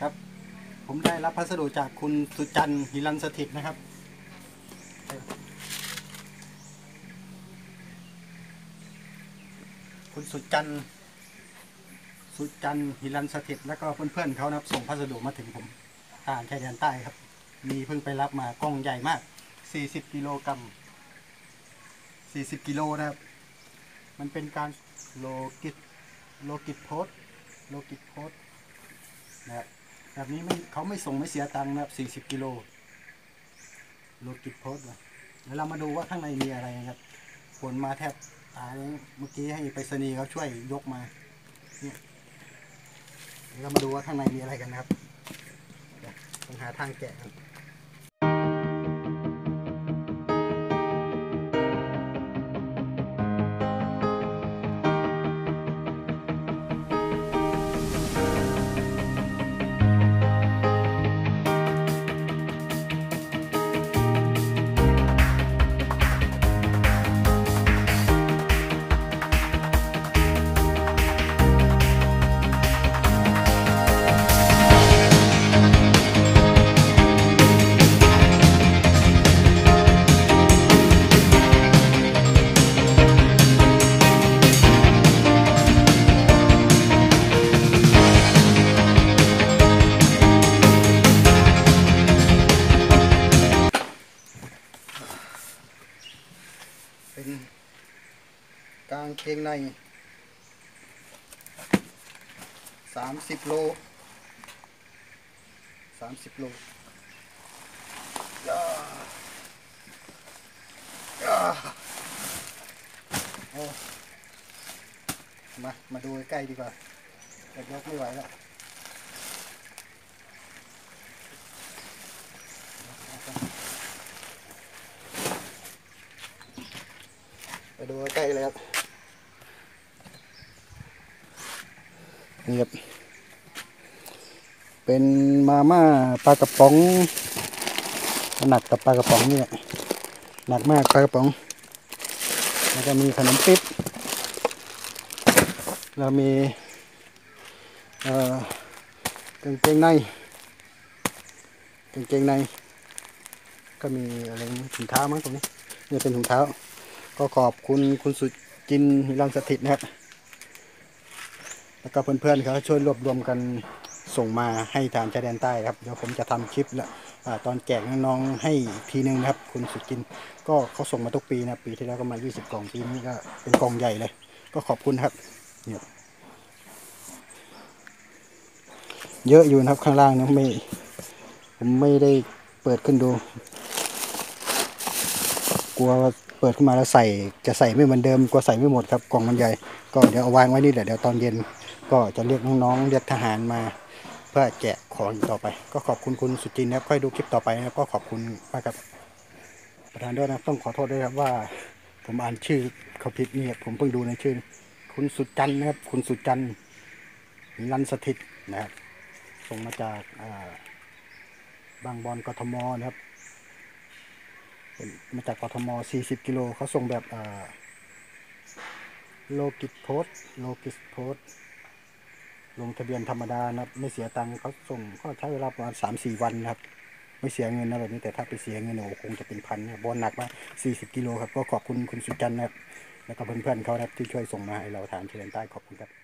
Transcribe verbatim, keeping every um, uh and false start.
ครับผมได้รับพัสดุจากคุณสุจันทร์หิรันสถิตนะครับคุณสุจันทร์สุจันทร์หิรันสถิตแล้วก็เพื่อนๆเขานะครับส่งพัสดุมาถึงผมทางชายแดนใต้ครับมีเพิ่งไปรับมากล้องใหญ่มากสี่สิบกิโลกรัมสี่สิบกิโลนะครับมันเป็นการโลกิตโลกิตโพสโลกิตโพสนะครับแบบนี้ไม่เขาไม่ส่งไม่เสียตังค์นะครับสี่สิบกิโลโลกิตโพสนะเดี๋ยวเรามาดูว่าข้างในมีอะไรนะครับขนมาแทบตายเมื่อกี้ให้ไปรษณีย์เขาช่วยยกมาเนี่ยเดี๋ยวเรามาดูว่าข้างในมีอะไรกันนะครับต้องหาทางแกะครับเป็นกางเกงในสามสิบโลสามสิบโลย่าย่าโอ้มามาดูใกล้ดีกว่าแต่ยกไม่ไหวแล้วไปดูใกล้เลยครับนี่ครับเป็นมาม่าปลากระป๋องหนักกับปลากระป๋องเนี่ยหนักมากปลากระป๋องแล้วก็มีขนมปิ๊บแล้วมีเอ่อกางเกงในกางเกงในก็มีอะไรถุงเท้ามั้งตรงนี้นี่เป็นถุงเท้าก็ขอบคุณคุณสุจินหิรันสถิตนะครับแล้วก็เพื่อนๆเขาช่วยรวบรวมกันส่งมาให้ทางชายแดนใต้ครับเดี๋ยวผมจะทำคลิปแล้วตอนแจกน้องๆให้ทีนึงนะครับคุณสุจินก็เขาส่งมาทุกปีนะปีที่แล้วก็มายี่สิบกล่องปีนี้ก็เป็นกล่องใหญ่เลยก็ขอบคุณครับเนี่ยเยอะอยู่นะครับข้างล่างนะไม่ผมไม่ได้เปิดขึ้นดูกลัวเปิดขึ้นมาแล้วใส่จะใส่ไม่เหมือนเดิมกลัวใส่ไม่หมดครับกล่องมันใหญ่ก็เดี๋ยวเอาวางไว้นี่แหละเดี๋ยวตอนเย็นก็จะเรียกน้องๆเรียกทหารมาเพื่อแจกของต่อไปก็ขอบคุณคุณสุจินนะครับค่อยดูคลิปต่อไปนะครับก็ขอบคุณมากครับประธานด้วยนะต้องขอโทษด้วยครับว่าผมอ่านชื่อเขาผิดนี่ผมเพิ่งดูในชื่อคุณสุจันนะครับคุณสุจันหิรันสถิตนะครับส่งมาจากบางบอนกทมนะครับมาจากกทมสี่สิบกิโลเขาส่งแบบโลกิตโพสโลกิตโพสลงทะเบียนธรรมดานะครับไม่เสียตังค์เขาส่งก็ใช้เวลาประมาณสามสี่วันนะครับไม่เสียเงินนะแบบนี้แต่ถ้าไปเสียเงินโอ้คงจะเป็นพันนะบอลหนักมากสี่สิบกิโลครับก็ขอบคุณคุณสุจันทร์นะครับแล้วก็เพื่อนๆเขาครับที่ช่วยส่งมาให้เราทางชายแดนใต้ขอบคุณครับ